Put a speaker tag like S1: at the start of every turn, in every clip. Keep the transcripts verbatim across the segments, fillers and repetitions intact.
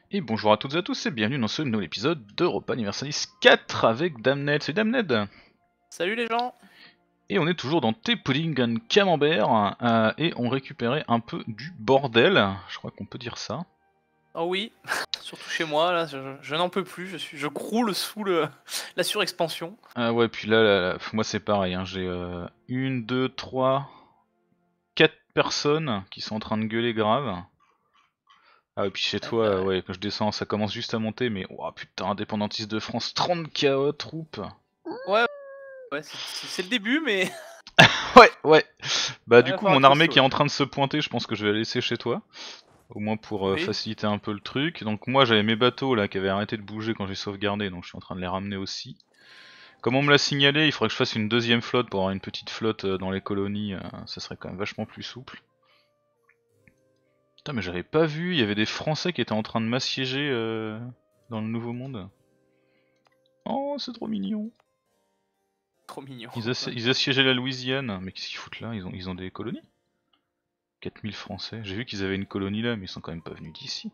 S1: Et bonjour à toutes et à tous et bienvenue dans ce nouvel épisode d'Europa Universalis quatre avec Damned. C'est Damned.
S2: Salut les gens.
S1: Et on est toujours dans Thé Pudding and Camembert euh, et on récupérait un peu du bordel, je crois qu'on peut dire ça.
S2: Oh oui, surtout chez moi, là, je, je n'en peux plus, je, suis, je croule sous le, la surexpansion.
S1: Ah ouais, puis là, là, là, moi c'est pareil, hein, j'ai euh, une, deux, trois, quatre personnes qui sont en train de gueuler grave. Ah et puis chez
S2: Ouais,
S1: toi,
S2: bah
S1: euh,
S2: ouais.
S1: ouais, quand je descends, ça commence juste à monter, mais oh putain, indépendantiste de France, trente K O troupes.
S2: Ouais, ouais c'est c'est le début, mais
S1: Ouais, ouais. Bah
S2: il
S1: du
S2: va
S1: coup,
S2: falloir
S1: mon
S2: être
S1: armée
S2: costaud
S1: qui est
S2: là.
S1: en train de se pointer, je pense que je vais la laisser chez toi. Au moins pour euh,
S2: Oui,
S1: faciliter un peu le truc. Donc moi j'avais mes bateaux là qui avaient arrêté de bouger quand j'ai sauvegardé, donc je suis en train de les ramener aussi. Comme on me l'a signalé, il faudrait que je fasse une deuxième flotte pour avoir une petite flotte euh, dans les colonies, euh, ça serait quand même vachement plus souple. Putain mais j'avais pas vu, il y avait des Français qui étaient en train de m'assiéger euh, dans le Nouveau Monde. Oh c'est trop mignon.
S2: trop mignon.
S1: Ils, assi ils assiégeaient la Louisiane, mais qu'est-ce qu'ils foutent là, ils ont, ils ont des colonies quatre mille Français, j'ai vu qu'ils avaient une colonie là mais ils sont quand même pas venus d'ici.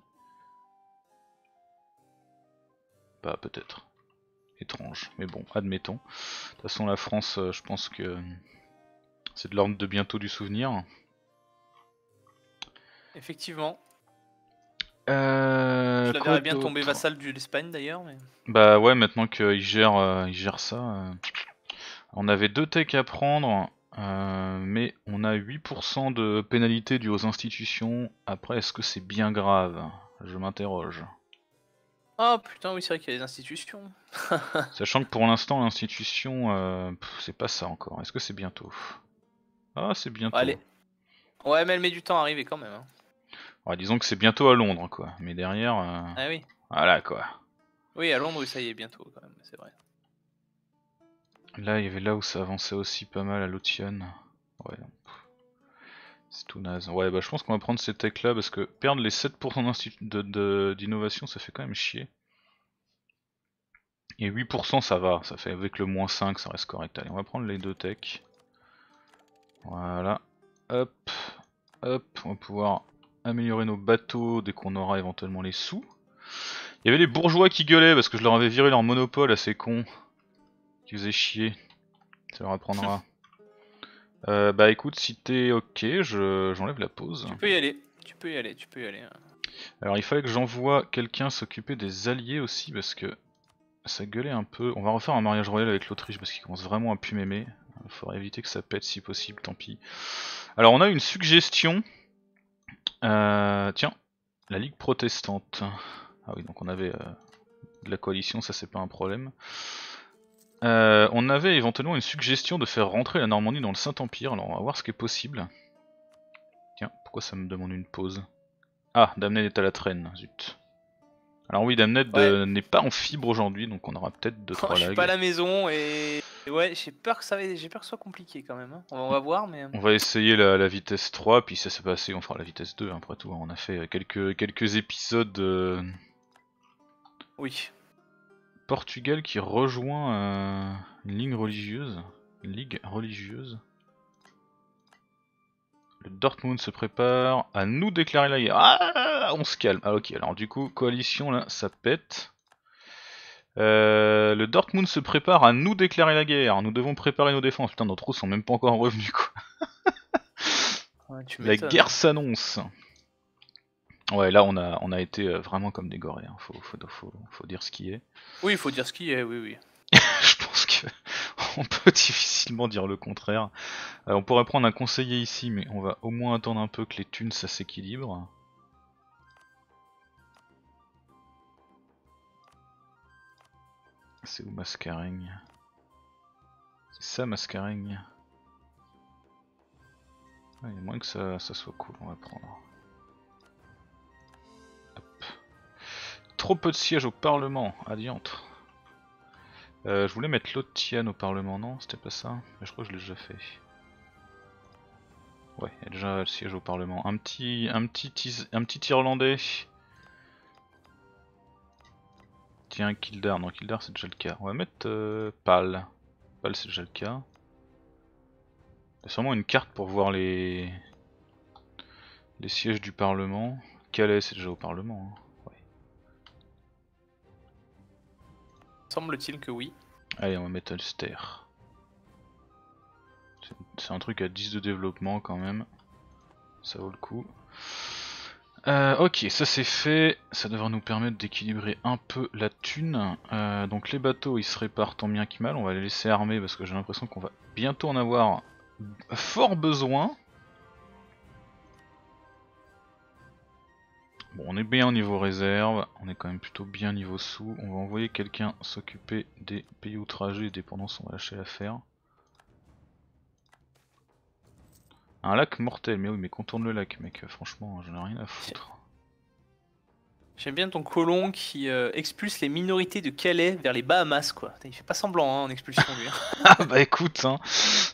S1: Bah peut-être. Étrange, mais bon, admettons. De toute façon, la France, euh, je pense que c'est de l'ordre de bientôt du souvenir.
S2: Effectivement,
S1: Euh,
S2: je la
S1: quoi
S2: verrais bien tomber
S1: d'autre?
S2: vassal de l'Espagne d'ailleurs, mais...
S1: Bah ouais, maintenant qu'ils gèrent, euh, ils gèrent ça. euh, On avait deux techs à prendre, euh, mais on a huit pour cent de pénalité due aux institutions. Après, est-ce que c'est bien grave? Je m'interroge.
S2: Oh putain, oui, c'est vrai qu'il y a des institutions.
S1: Sachant que pour l'instant, l'institution, euh, pff, c'est pas ça encore. Est-ce que c'est bientôt? Ah, c'est bientôt.
S2: Allez. Ouais, mais elle met du temps à arriver quand même. Hein.
S1: Ouais, disons que c'est bientôt à Londres, quoi. Mais derrière, euh,
S2: Ah oui.
S1: voilà, quoi.
S2: Oui, à Londres, oui, ça y est, bientôt quand même, c'est vrai.
S1: Là, il y avait là où ça avançait aussi pas mal à l'Otian. Ouais, c'est tout naze. Ouais, bah je pense qu'on va prendre ces techs là parce que perdre les sept pour cent d'innovation, de, de, d'innovation, ça fait quand même chier. Et huit pour cent ça va, ça fait avec le moins cinq, ça reste correct. Allez, on va prendre les deux techs. Voilà. Hop, hop, on va pouvoir améliorer nos bateaux dès qu'on aura éventuellement les sous. Il y avait les bourgeois qui gueulaient parce que je leur avais viré leur monopole à ces cons. Qui faisaient chier. Ça leur apprendra. Euh, bah écoute, si t'es ok, je j'enlève la pause.
S2: Tu peux y aller, tu peux y aller, tu peux y aller. Hein.
S1: Alors il fallait que j'envoie quelqu'un s'occuper des alliés aussi parce que ça gueulait un peu. On va refaire un mariage royal avec l'Autriche parce qu'il commence vraiment à plus m'aimer. Il faudrait éviter que ça pète si possible, tant pis. Alors on a une suggestion. Euh, tiens, la Ligue protestante. Ah oui, donc on avait euh, de la coalition, ça c'est pas un problème. Euh, on avait éventuellement une suggestion de faire rentrer la Normandie dans le Saint-Empire, alors on va voir ce qui est possible. Tiens, pourquoi ça me demande une pause? Ah, Damned est à la traîne, zut. Alors oui, Damned
S2: Ouais,
S1: euh, n'est pas en fibre aujourd'hui, donc on aura peut-être deux trois
S2: je suis pas à
S1: lags.
S2: la maison et... et ouais, j'ai peur que ça va... j'ai peur que ce soit compliqué quand même. Hein. On va on va voir, mais...
S1: On va essayer la, la vitesse trois, puis si ça s'est passé, on fera la vitesse deux, hein, après tout. On a fait quelques, quelques épisodes... Euh...
S2: Oui.
S1: Portugal qui rejoint euh, une ligne religieuse. Une ligue religieuse. Le Dortmund se prépare à nous déclarer la guerre. Ah, on se calme. Ah ok, alors du coup, coalition là, ça pète. Euh, le Dortmund se prépare à nous déclarer la guerre. Nous devons préparer nos défenses. Putain, nos troupes sont même pas encore revenus quoi.
S2: Ouais, tu
S1: La
S2: m'étonnes.
S1: guerre s'annonce. Ouais, là on a, on a été euh, vraiment comme des gorées. Hein. Faut, faut, faut, faut dire ce qui est.
S2: Oui, il faut dire ce qui est, oui, oui.
S1: Je pense que on peut difficilement dire le contraire. Euh, on pourrait prendre un conseiller ici, mais on va au moins attendre un peu que les thunes ça s'équilibre. C'est où Mascareigne? C'est ça Mascareigne. Ah, il y a moins que ça, ça soit cool, on va prendre. Hop. Trop peu de sièges au Parlement, adiantre. Euh, je voulais mettre l'Otian au Parlement, non? C'était pas ça? Mais je crois que je l'ai déjà fait. Ouais, il y a déjà le siège au Parlement. Un petit, un petit, un petit Irlandais. Tiens, Kildare. Non, Kildare c'est déjà le cas. On va mettre euh, Pal. Pal c'est déjà le cas. Il y a sûrement une carte pour voir les, les sièges du Parlement. Calais c'est déjà au Parlement. Hein. Ouais.
S2: Semble-t-il que oui.
S1: Allez, on va mettre Ulster. C'est un truc à dix de développement quand même. Ça vaut le coup. Euh, ok, ça c'est fait. Ça devrait nous permettre d'équilibrer un peu la thune. Euh, donc les bateaux ils se réparent tant bien que mal. On va les laisser armés parce que j'ai l'impression qu'on va bientôt en avoir fort besoin. Bon, on est bien au niveau réserve. On est quand même plutôt bien niveau sous. On va envoyer quelqu'un s'occuper des pays outragés et dépendance. On va lâcher l'affaire. Un lac mortel, mais oui, mais contourne le lac, mec. Franchement, j'en ai rien à foutre.
S2: J'aime bien ton colon qui euh, expulse les minorités de Calais vers les Bahamas, quoi. Il fait pas semblant hein, en expulsion, lui.
S1: Ah bah écoute, hein.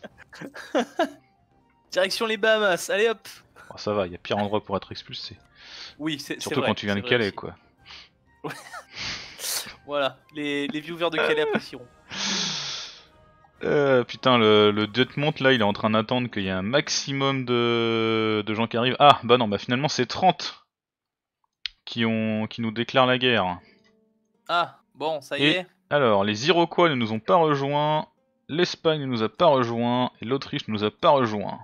S2: Direction les Bahamas, allez hop.
S1: Bon, ça va, il y a pire endroit pour être expulsé.
S2: Oui, c'est
S1: Surtout
S2: vrai,
S1: quand tu viens de Calais,
S2: aussi.
S1: quoi.
S2: Voilà, les, les viewers de Calais apprécieront.
S1: Euh, putain, le, le Detmont là, il est en train d'attendre qu'il y ait un maximum de, de gens qui arrivent. Ah, bah non, bah finalement c'est trente qui, ont, qui nous déclarent la guerre.
S2: Ah, bon, ça y
S1: Et
S2: est.
S1: alors, les Iroquois ne nous ont pas rejoints, l'Espagne ne nous a pas rejoints, et l'Autriche ne nous a pas rejoints.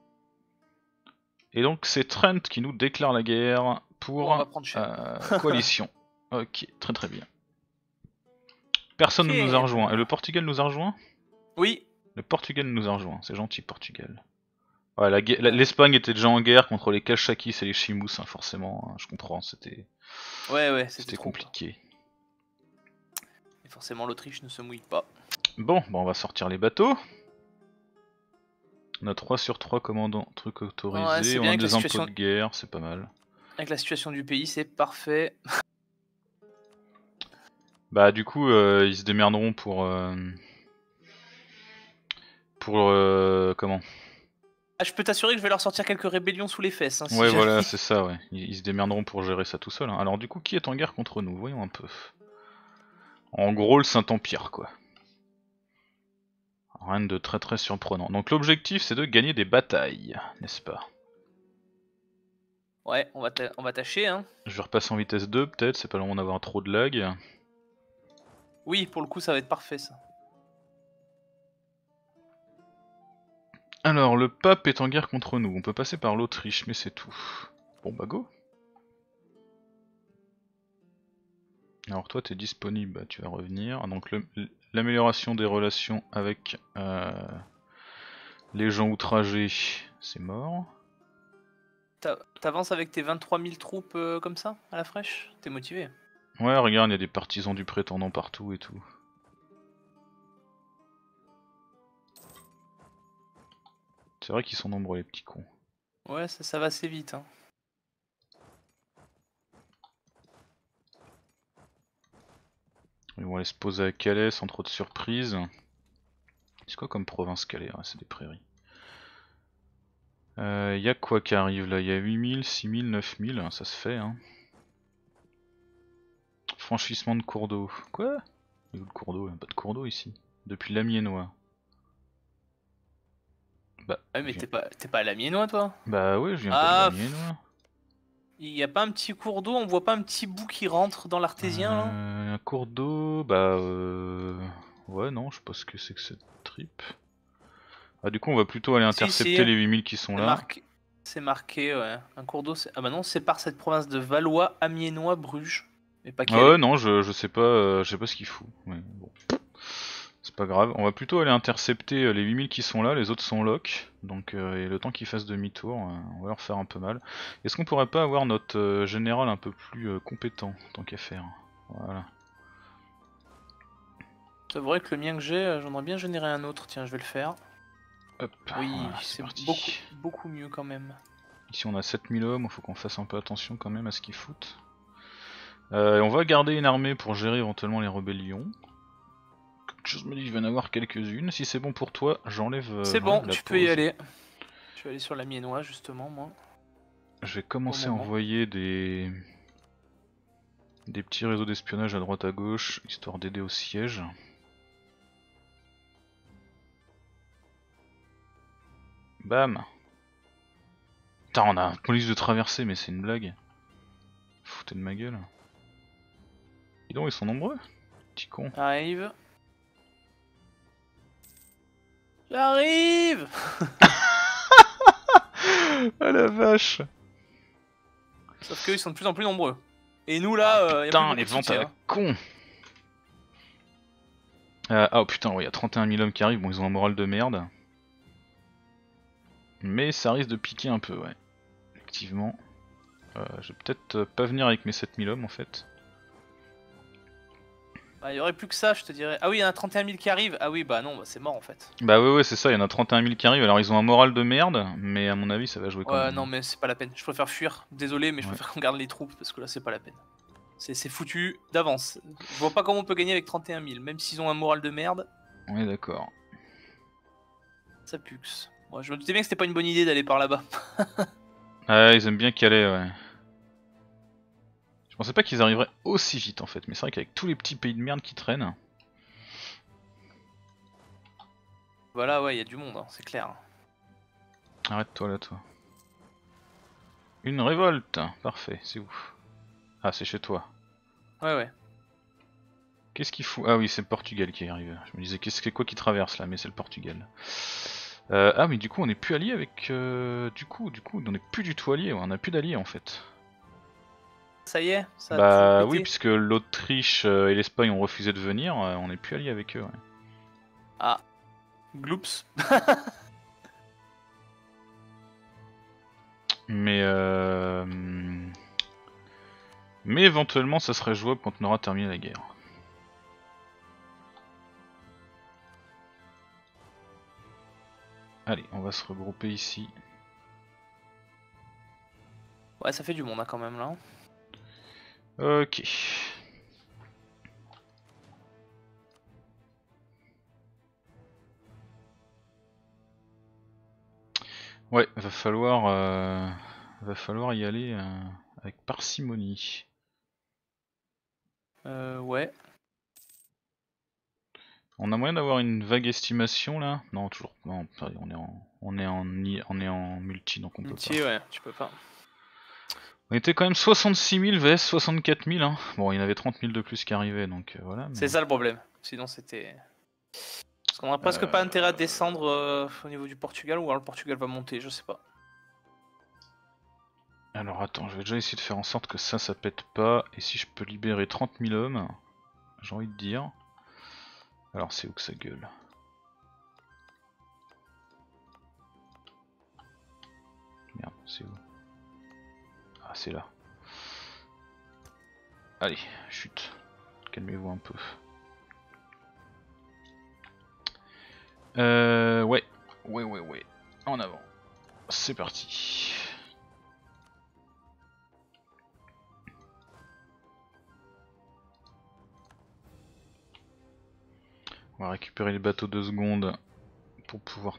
S1: Et donc c'est Trent qui nous déclare la guerre pour
S2: Oh, on va prendre cher.
S1: euh, coalition. Ok, très très bien. Personne ne
S2: Ok,
S1: nous a rejoint.
S2: ben.
S1: Et le Portugal nous a rejoint?
S2: Oui.
S1: Le Portugal nous a rejoint, c'est gentil Portugal. Ouais, la guerre- la- l'Espagne était déjà en guerre contre les Kachakis et les Chimous, hein, forcément, hein, je comprends, c'était
S2: Ouais, ouais, c'était
S1: c'était
S2: trop,
S1: compliqué.
S2: quoi. Et forcément, l'Autriche ne se mouille pas.
S1: Bon, bah on va sortir les bateaux. On a trois sur trois commandants, trucs
S2: Ouais,
S1: autorisés,
S2: c'est
S1: on
S2: bien
S1: a
S2: avec la
S1: des impôts
S2: situation-
S1: de guerre, c'est pas mal.
S2: Avec la situation du pays, c'est parfait.
S1: Bah du coup, euh, ils se démerderont pour... Euh, pour... Euh, comment
S2: Ah, je peux t'assurer que je vais leur sortir quelques rébellions sous les fesses. Hein, si
S1: Ouais
S2: jamais.
S1: voilà, c'est ça, ouais. Ils, ils se démerderont pour gérer ça tout seul. Hein. Alors du coup, qui est en guerre contre nous? Voyons un peu. En gros, le Saint-Empire, quoi. Rien de très très surprenant. Donc l'objectif, c'est de gagner des batailles, n'est-ce pas?
S2: Ouais, on va, on va tâcher, hein.
S1: Je vais repasser en vitesse deux, peut-être, c'est pas le moment d'avoir trop de lag.
S2: Oui, pour le coup, ça va être parfait, ça.
S1: Alors, le pape est en guerre contre nous. On peut passer par l'Autriche, mais c'est tout. Bon bah go. Alors toi, t'es disponible, bah, tu vas revenir. Donc l'amélioration des relations avec euh, les gens outragés, c'est mort.
S2: T'avances avec tes vingt-trois mille troupes euh, comme ça, à la fraîche? T'es motivé?
S1: Ouais, regarde, il y a des partisans du prétendant partout et tout. C'est vrai qu'ils sont nombreux les petits cons.
S2: Ouais, ça, ça va assez vite. Hein.
S1: Ils vont aller se poser à Calais sans trop de surprise. C'est quoi comme province Calais? Ah, c'est des prairies. Il euh, y a quoi qui arrive là? Il y a huit mille, six mille, neuf mille, ça se fait hein. Franchissement de cours d'eau. Quoi? Il y a où le cours d'eau? Il n'y a pas de cours d'eau ici. Depuis l'Amiénois. Bah,
S2: Ouais, mais
S1: viens...
S2: t'es pas, pas à la Miennois, toi?
S1: Bah ouais, je viens
S2: ah,
S1: pas de l'Amiénois.
S2: Il y a pas un petit cours d'eau? On voit pas un petit bout qui rentre dans l'artésien là?
S1: Euh, un cours d'eau, bah euh... ouais non, je sais pas ce que c'est que cette trip. Ah du coup on va plutôt aller intercepter si, si. les huit mille qui sont là.
S2: Marqué... C'est marqué, ouais. Un cours d'eau, ah bah non, c'est par cette province de Valois, Amiénois, Bruges. Mais pas
S1: ah ouais non, je, je sais pas, euh, je sais pas ce qu'il fout. Mais bon. C'est pas grave, on va plutôt aller intercepter les huit mille qui sont là, les autres sont lock, donc euh, et le temps qu'ils fassent demi-tour, euh, on va leur faire un peu mal. Est-ce qu'on pourrait pas avoir notre euh, général un peu plus euh, compétent, tant qu'à faire? Voilà.
S2: C'est vrai que le mien que j'ai, j'aimerais bien générer un autre, tiens je vais le faire.
S1: Hop,
S2: oui,
S1: voilà,
S2: c'est beaucoup, beaucoup mieux quand même.
S1: Ici on a sept mille hommes, il faut qu'on fasse un peu attention quand même à ce qu'ils foutent. Euh, on va garder une armée pour gérer éventuellement les rébellions. Je me dis qu'il va y en avoir quelques-unes. Si c'est bon pour toi, j'enlève. Euh,
S2: c'est bon, tu peux y
S1: pause.
S2: aller. Je vais aller sur la Miennois justement, moi.
S1: Je vais commencer à envoyer des des petits réseaux d'espionnage à droite à gauche, histoire d'aider au siège. Bam. Putain, on a un police de traversée, mais c'est une blague. Foutez de ma gueule. Dis donc, ils sont nombreux. Petit con.
S2: J'arrive. J'arrive.
S1: Ah la vache.
S2: Sauf qu'ils sont de plus en plus nombreux. Et nous là,
S1: ah,
S2: euh,
S1: putain,
S2: y a plus
S1: les
S2: beaucoup de
S1: ventes à
S2: soutien,
S1: la
S2: hein.
S1: con. Euh, oh putain, il ouais, y a trente et un mille hommes qui arrivent, bon ils ont un moral de merde. Mais ça risque de piquer un peu, ouais. Effectivement. Euh, je vais peut-être euh, pas venir avec mes sept mille hommes en fait.
S2: Bah, il y aurait plus que ça, je te dirais. Ah oui, il y en a trente et un mille qui arrivent. Ah oui, bah non, bah, c'est mort en fait.
S1: Bah ouais ouais c'est ça, il y en a trente et un mille qui arrivent, alors ils ont un moral de merde, mais à mon avis ça va jouer quand
S2: Ouais,
S1: même.
S2: non, mais c'est pas la peine. Je préfère fuir. Désolé, mais je
S1: Ouais.
S2: préfère qu'on garde les troupes parce que là, c'est pas la peine. C'est c'est foutu d'avance. Je vois pas comment on peut gagner avec trente et un mille. Même s'ils ont un moral de merde,
S1: Ouais d'accord.
S2: ça pue. Moi, je me doutais bien que c'était pas une bonne idée d'aller par là-bas.
S1: Ah ils aiment bien caler, ouais. Je pensais pas qu'ils arriveraient aussi vite en fait, mais c'est vrai qu'avec tous les petits pays de merde qui traînent.
S2: Voilà, ouais, il y a du monde, hein, c'est clair.
S1: Arrête-toi là toi. Une révolte, parfait, c'est où? Ah c'est chez toi.
S2: Ouais, ouais.
S1: Qu'est-ce qu'il fout? Ah oui c'est le Portugal qui est arrivé. Je me disais qu'est-ce que quoi qui traverse là, mais c'est le Portugal. Euh, ah mais du coup on est plus alliés avec... Euh, du coup, du coup on est plus du tout alliés, ouais, on a plus d'alliés en fait.
S2: Ça y est, ça a
S1: Bah
S2: tout
S1: oui
S2: pété.
S1: puisque l'Autriche euh, et l'Espagne ont refusé de venir, euh, on est plus alliés avec eux. Ouais.
S2: Ah, gloops.
S1: Mais euh... Mais éventuellement ça serait jouable quand on aura terminé la guerre. Allez, on va se regrouper ici.
S2: Ouais, ça fait du monde hein, quand même là.
S1: Ok. Ouais, va falloir, euh... va falloir y aller euh, avec parcimonie.
S2: Euh, ouais.
S1: On a moyen d'avoir une vague estimation là? Non, toujours. Non, on est en, on est en, on est en multi donc on peut pas.
S2: Multi, ouais, tu peux pas.
S1: On était quand même soixante-six mille vs soixante-quatre mille. Hein. Bon, il y en avait trente mille de plus qui arrivaient donc euh, voilà. Mais...
S2: C'est ça le problème. Sinon, c'était. Parce qu'on a presque
S1: Euh...
S2: pas intérêt à descendre euh, au niveau du Portugal ou alors le Portugal va monter, je sais pas.
S1: Alors attends, je vais déjà essayer de faire en sorte que ça, ça pète pas. Et si je peux libérer trente mille hommes, j'ai envie de dire. Alors c'est où que ça gueule? Merde, c'est où? Ah, c'est là. Allez, chute. Calmez-vous un peu. Euh, ouais. Ouais, ouais, ouais. En avant. C'est parti. On va récupérer les bateaux de seconde pour pouvoir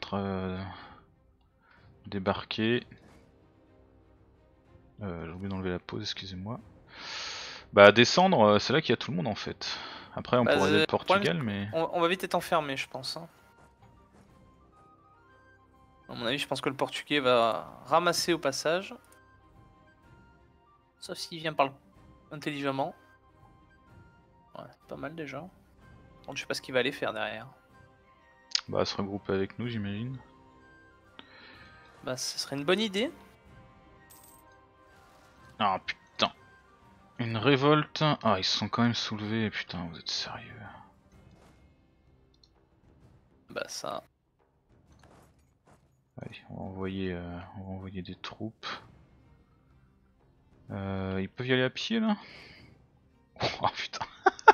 S1: débarquer. Euh, J'ai oublié d'enlever la pause, excusez-moi. Bah descendre, c'est là qu'il y a tout le monde en fait. Après on
S2: Bah,
S1: pourrait aller le
S2: le problème,
S1: Portugal mais...
S2: On, on va vite être enfermé, je pense. Hein. À mon avis, je pense que le Portugais va ramasser au passage. Sauf s'il vient par le... intelligemment. Ouais, pas mal déjà. Par contre, je sais pas ce qu'il va aller faire derrière.
S1: Bah se regrouper avec nous j'imagine.
S2: Bah ce serait une bonne idée.
S1: Ah putain. Une révolte. Ah ils se sont quand même soulevés, putain vous êtes sérieux.
S2: Bah ça...
S1: Allez, on va envoyer, euh, on va envoyer des troupes. Euh, ils peuvent y aller à pied là? Oh putain.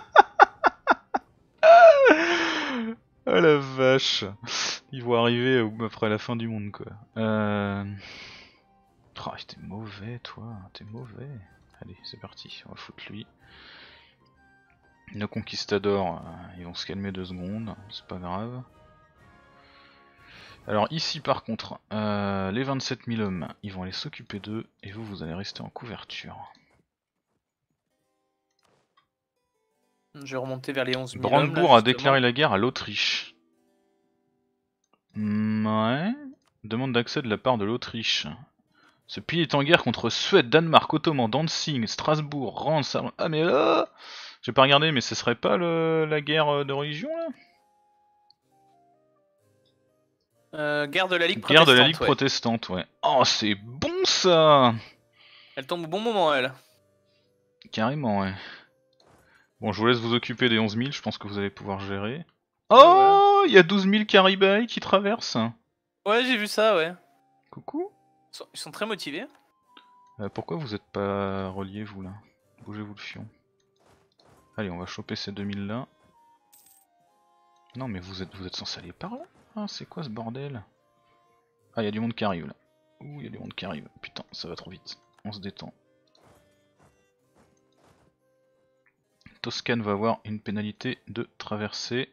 S1: Oh la vache. Ils vont arriver après la fin du monde quoi. Euh... Oh, t'es mauvais toi, t'es mauvais. Allez c'est parti, on va foutre lui. Nos conquistadors, euh, ils vont se calmer deux secondes, c'est pas grave. Alors ici par contre, euh, les vingt-sept mille hommes, ils vont aller s'occuper d'eux, et vous, vous allez rester en couverture.
S2: Je vais remonter vers les onze mille
S1: Brandebourg
S2: hommes, là,
S1: a déclaré la guerre à l'Autriche. Ouais. Demande d'accès de la part de l'Autriche. Ce pays est en guerre contre Suède, Danemark, Ottoman, Danzig, Strasbourg, Reims... Ah mais là... J'ai pas regardé, mais ce serait pas le... la guerre de religion là?
S2: Euh, guerre de la Ligue
S1: Guerre
S2: protestante.
S1: de la Ligue
S2: ouais.
S1: protestante, ouais. Oh, c'est bon ça!
S2: Elle tombe au bon moment, elle.
S1: Carrément, ouais. Bon, je vous laisse vous occuper des onze mille, je pense que vous allez pouvoir gérer.
S2: Ouais, ouais.
S1: Oh, il y a douze mille Caribaï qui traversent.
S2: Ouais, j'ai vu ça, ouais.
S1: Coucou.
S2: Ils sont, ils sont très motivés.
S1: Euh, pourquoi vous êtes pas reliés, vous là? Bougez-vous le fion. Allez, on va choper ces deux mille là. Non, mais vous êtes, vous êtes censé aller par là? Ah, c'est quoi ce bordel? Ah, il y a du monde qui arrive là. Ouh, il y a du monde qui arrive. Putain, ça va trop vite. On se détend. Toscane va avoir une pénalité de traversée.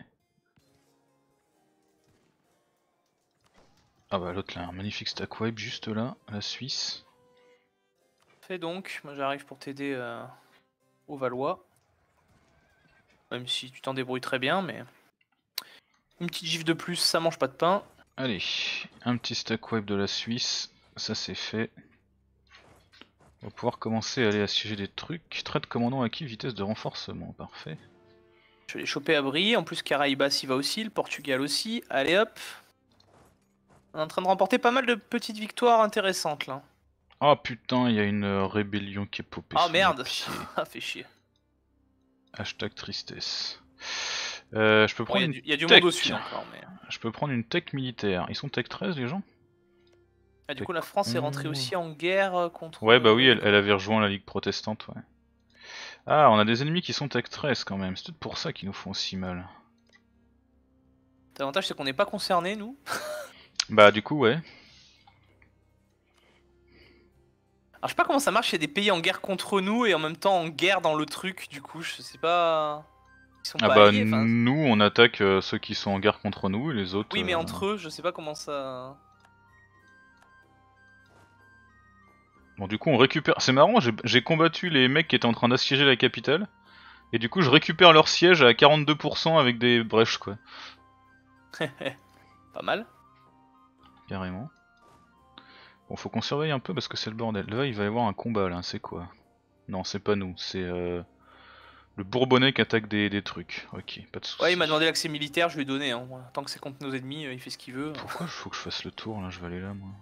S1: Ah bah l'autre là, un magnifique stack wipe juste là, la Suisse.
S2: Fais donc, moi j'arrive pour t'aider euh, au Valois. Même si tu t'en débrouilles très bien, mais... Une petite gifle de plus, ça mange pas de pain.
S1: Allez, un petit stack wipe de la Suisse, ça c'est fait. On va pouvoir commencer à aller assiéger des trucs. Traite commandant acquis, vitesse de renforcement, parfait.
S2: Je vais les choper à Brie, en plus Caraïbas y va aussi, le Portugal aussi. Allez hop. On est en train de remporter pas mal de petites victoires intéressantes là.
S1: Oh putain, il y a une euh, rébellion qui est popée.
S2: Ah
S1: sous
S2: merde,
S1: mes pieds.
S2: ça fait chier.
S1: Hashtag tristesse. Euh, je peux
S2: Bon,
S1: prendre
S2: y a
S1: une
S2: du, y a du
S1: tech.
S2: monde au sud encore, mais...
S1: Je peux prendre une tech militaire. Ils sont tech treize les gens?
S2: Ah, du
S1: Tech
S2: coup la France est rentrée
S1: onze.
S2: aussi en guerre euh, contre...
S1: Ouais bah oui,
S2: euh,
S1: elle, elle avait rejoint la Ligue protestante, ouais. Ah, on a des ennemis qui sont tech treize quand même, c'est peut-être pour ça qu'ils nous font si mal.
S2: L'avantage c'est qu'on n'est pas concernés nous.
S1: Bah du coup ouais.
S2: Alors je sais pas comment ça marche, il y a des pays en guerre contre nous et en même temps en guerre dans le truc, du coup je sais pas... Ils sont
S1: Ah
S2: pas
S1: bah
S2: alliés, enfin...
S1: nous on attaque euh, ceux qui sont en guerre contre nous et les autres...
S2: Oui mais
S1: euh,
S2: entre eux, je sais pas comment ça...
S1: Bon du coup on récupère... C'est marrant, j'ai combattu les mecs qui étaient en train d'assiéger la capitale. Et du coup je récupère leur siège à quarante-deux pour cent avec des brèches quoi.
S2: Pas mal.
S1: Carrément. Bon faut qu'on surveille un peu parce que c'est le bordel. Là il va y avoir un combat là, c'est quoi? Non c'est pas nous, c'est... Euh... Le Bourbonnais qui attaque des, des trucs. Ok, pas de soucis.
S2: Ouais il m'a demandé l'accès militaire, je lui ai donné. Hein. Tant que c'est contre nos ennemis, euh, il fait ce qu'il veut.
S1: Pourquoi il faut que je fasse le tour là? Je vais aller là moi.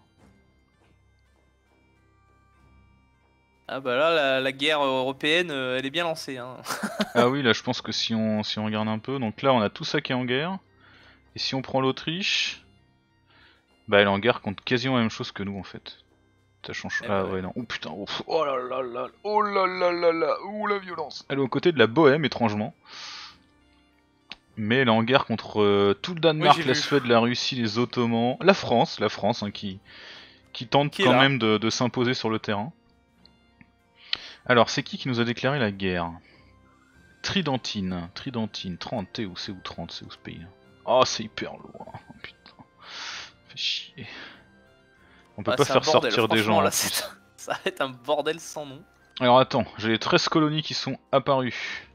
S2: Ah bah là, la, la guerre européenne, euh, elle est bien lancée. Hein.
S1: Ah oui, là je pense que si on, si on regarde un peu, donc là on a tout ça qui est en guerre. Et si on prend l'Autriche, bah elle est en guerre contre quasiment la même chose que nous en fait. Ça change.
S2: Eh
S1: Ah
S2: bah ouais.
S1: ouais, non. Oh putain, oh, oh là là là, oh là là là là, ouh la violence. Elle est aux côtés de la Bohème étrangement. Mais elle est en guerre contre euh, tout le Danemark,
S2: Oui,
S1: la
S2: vu.
S1: Suède, la Russie, les Ottomans, la France, la France hein, qui, qui tente
S2: Qui est
S1: quand
S2: là.
S1: même de, de s'imposer sur le terrain. Alors c'est qui qui nous a déclaré la guerre? Tridentine, Tridentine, trente, t'es où? C'est où trente? C'est où ce pays? Oh c'est hyper loin, oh, putain, fait chier. On peut
S2: Ah,
S1: pas
S2: c'est un
S1: faire
S2: bordel,
S1: sortir des
S2: franchement,
S1: gens en
S2: là,
S1: plus.
S2: c'est- ça va être un bordel sans nom.
S1: Alors attends, j'ai les treize colonies qui sont apparues.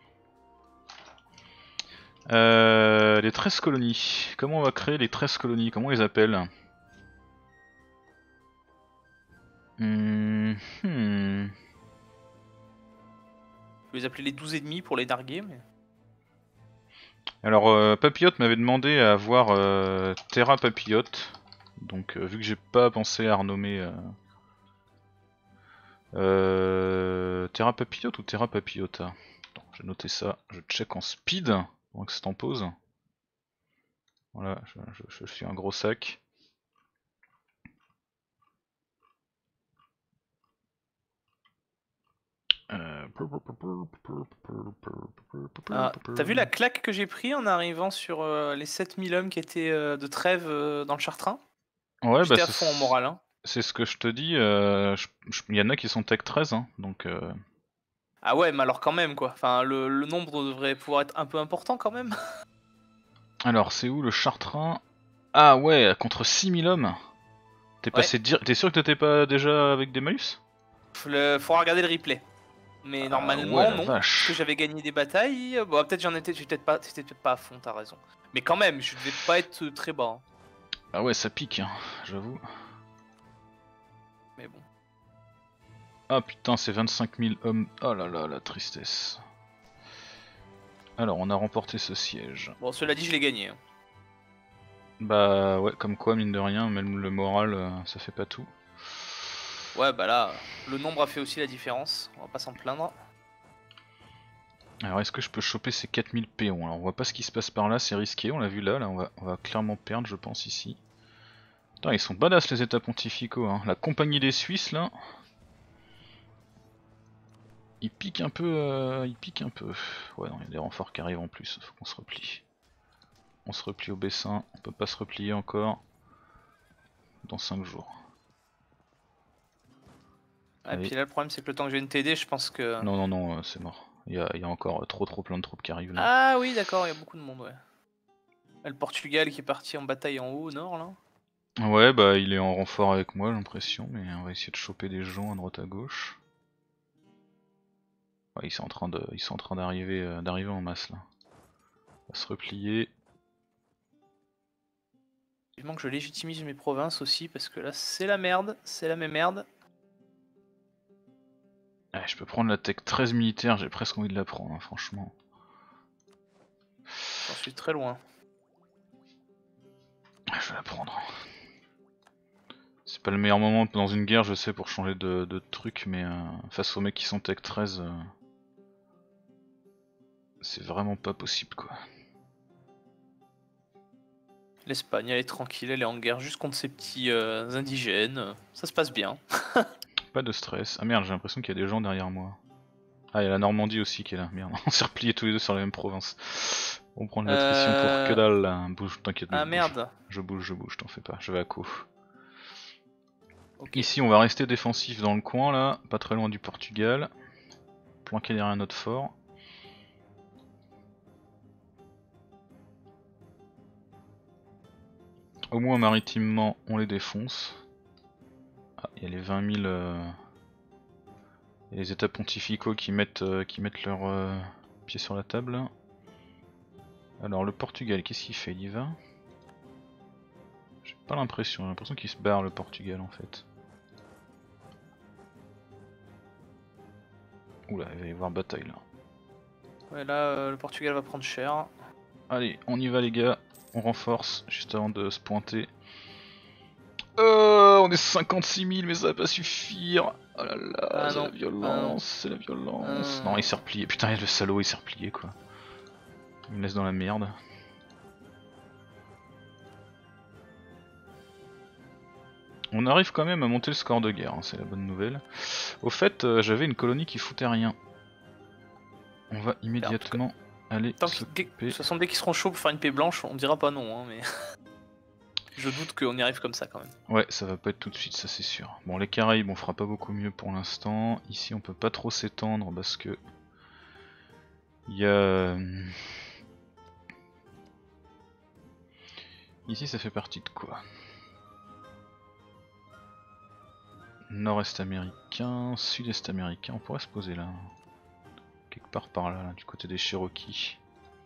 S1: Euh, les treize colonies, comment on va créer les treize colonies? Comment on les appelle? hmm, hmm.
S2: Je vais les appeler les douze ennemis pour les narguer, mais...
S1: Alors euh, Papillote m'avait demandé à avoir euh, Terra Papillote. Donc euh, vu que j'ai pas pensé à renommer... Euh... Euh... Terra Papillote ou Terra Papillota? Attends, j'ai noté ça, je check en speed pendant que ça t'en pose. Voilà, je, je, je suis un gros sac. Euh...
S2: Ah, t'as vu la claque que j'ai pris en arrivant sur euh, les sept mille hommes qui étaient euh, de trêve euh, dans le Chartrain?
S1: Ouais, bah
S2: J'étais à fond en moral, hein.
S1: c'est ce que je te dis, il euh, y en a qui sont tech treize, hein, donc... Euh...
S2: Ah ouais, mais alors quand même, quoi. Enfin, le, le nombre devrait pouvoir être un peu important, quand même.
S1: Alors, c'est où le Chartrain? Ah ouais, contre six mille hommes. T'es
S2: Ouais.
S1: passé dir... T'es sûr que t'étais pas déjà avec des malus?
S2: Le... Faudra regarder le replay. Mais
S1: Ah
S2: normalement,
S1: ouais, la
S2: non.
S1: vache.
S2: Parce que j'avais gagné des batailles. Bon, peut-être j'en étais, j'étais peut-être pas, c'était peut-être pas à fond, t'as raison. Mais quand même, je devais pas être très bas. Hein.
S1: Ah ouais, ça pique, hein, j'avoue.
S2: Mais bon.
S1: Ah putain, c'est vingt-cinq mille hommes. Oh là là, la tristesse. Alors on a remporté ce siège.
S2: Bon, cela dit, je l'ai gagné. Hein.
S1: Bah ouais, comme quoi mine de rien, même le moral euh, ça fait pas tout.
S2: Ouais, bah là, le nombre a fait aussi la différence, on va pas s'en plaindre.
S1: Alors est-ce que je peux choper ces quatre mille péons? Alors on voit pas ce qui se passe par là, c'est risqué, on l'a vu là, là on va, on va clairement perdre je pense ici. Putain, ils sont badass les états pontificaux, hein. La compagnie des Suisses là, ils piquent un peu, euh, ils piquent un peu. Ouais non, il y a des renforts qui arrivent en plus, faut qu'on se replie. On se replie au Bessin, on peut pas se replier encore dans cinq jours.
S2: Et puis là, le problème, c'est que le temps que je vienne t'aider, je pense que.
S1: Non, non, non, euh, c'est mort. Il y, a, il y a encore trop, trop plein de troupes qui arrivent là.
S2: Ah oui, d'accord, il y a beaucoup de monde, ouais. Et le Portugal qui est parti en bataille en haut, au nord, là.
S1: Ouais, bah il est en renfort avec moi, j'ai l'impression, mais on va essayer de choper des gens à droite à gauche. Ouais, ils sont en train de, ils sont en train d'arriver, euh, d'arriver en masse là. On va se replier.
S2: Vivement que je légitimise mes provinces aussi, parce que là, c'est la merde, c'est la même merde.
S1: Ouais, je peux prendre la tech treize militaire, j'ai presque envie de la prendre, hein, franchement.
S2: J'en suis très loin.
S1: Je vais la prendre. C'est pas le meilleur moment dans une guerre, je sais, pour changer de, de truc, mais euh, face aux mecs qui sont tech treize, euh, c'est vraiment pas possible quoi.
S2: L'Espagne, elle est tranquille, elle est en guerre juste contre ces petits euh, indigènes. Ça se passe bien.
S1: Pas de stress. Ah merde, j'ai l'impression qu'il y a des gens derrière moi. Ah, il y a la Normandie aussi qui est là, merde. On s'est repliés tous les deux sur la même province. On prend de l'attrition pour que
S2: Euh...
S1: dalle là. Bouge, t'inquiète,
S2: Ah
S1: je bouge.
S2: merde.
S1: Je bouge, je bouge, t'en fais pas, je vais à coup.
S2: Ok.
S1: Ici, on va rester défensif dans le coin là, pas très loin du Portugal. Planquer derrière notre fort. Au moins maritimement, on les défonce. Ah, il y a les vingt mille. Euh... Et les états pontificaux qui mettent, euh, qui mettent leurs euh, pieds sur la table. Alors, le Portugal, qu'est-ce qu'il fait? Il y va? J'ai pas l'impression, j'ai l'impression qu'il se barre le Portugal en fait. Oula, il va y avoir bataille là.
S2: Ouais, là, euh, le Portugal va prendre cher.
S1: Allez, on y va les gars, on renforce juste avant de se pointer. Euh, on est cinquante-six mille mais ça va pas suffire. Oh là là,
S2: Ah
S1: c'est
S2: non.
S1: la violence, c'est la violence.
S2: Euh...
S1: Non, il s'est replié, putain le salaud il s'est replié quoi. Il me laisse dans la merde. On arrive quand même à monter le score de guerre, hein, c'est la bonne nouvelle. Au fait, euh, j'avais une colonie qui foutait rien. On va immédiatement aller s'occuper.
S2: De toute façon, dès qu'ils seront chauds pour faire une paix blanche, on dira pas non, hein, mais... Je doute qu'on y arrive comme ça quand même.
S1: Ouais, ça va pas être tout de suite, ça c'est sûr. Bon, les Caraïbes, on fera pas beaucoup mieux pour l'instant. Ici, on peut pas trop s'étendre parce que... Il y a... Ici, ça fait partie de quoi? Nord-est américain, sud-est américain, on pourrait se poser là. Quelque part par là, là du côté des Cherokees.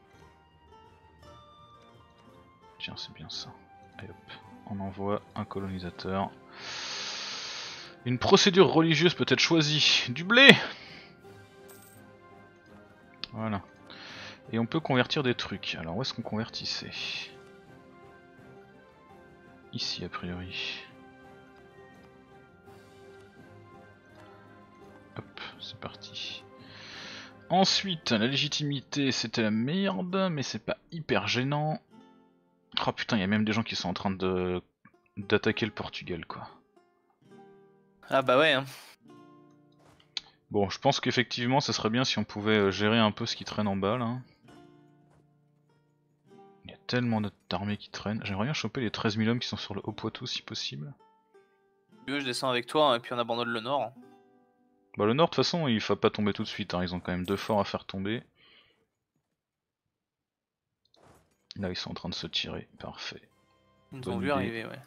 S1: Tiens, c'est bien ça. Et hop, on envoie un colonisateur. Une procédure religieuse peut être choisie. Du blé! Voilà. Et on peut convertir des trucs. Alors où est-ce qu'on convertissait? Ici a priori. Hop, c'est parti. Ensuite, la légitimité c'était la merde, mais c'est pas hyper gênant. Oh putain, il y a même des gens qui sont en train de d'attaquer le Portugal quoi.
S2: Ah bah ouais. Hein.
S1: Bon, je pense qu'effectivement, ça serait bien si on pouvait gérer un peu ce qui traîne en bas là. Il y a tellement d'armées qui traînent. J'aimerais bien choper les treize mille hommes qui sont sur le Haut-Poitou si possible.
S2: Si tu veux, je descends avec toi et puis on abandonne le nord.
S1: Bah le nord de toute façon il faut pas tomber tout de suite, hein. Ils ont quand même deux forts à faire tomber. Là ils sont en train de se tirer, parfait.
S2: Ils nous
S1: Bonne
S2: ont vu
S1: idée.
S2: arriver, ouais.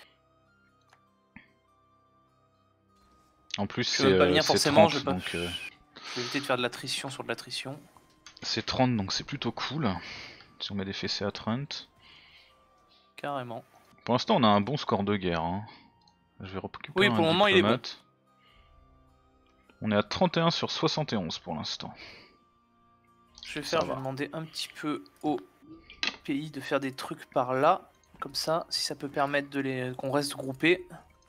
S1: En plus
S2: Je veux pas
S1: c'est
S2: venir
S1: euh,
S2: forcément,
S1: trente,
S2: je vais pas...
S1: donc euh,
S2: Je vais éviter de faire de l'attrition sur de l'attrition.
S1: c'est trente donc c'est plutôt cool. Si on met des fessées à Trent.
S2: Carrément.
S1: Pour l'instant on a un bon score de guerre. Hein. Je vais récupérer
S2: Oui,
S1: un
S2: pour le moment il est bon.
S1: diplomate. On est à trente et un sur soixante et onze pour l'instant.
S2: je vais faire, je vais demander un petit peu au pays de faire des trucs par là. Comme ça, si ça peut permettre de les qu'on reste groupés.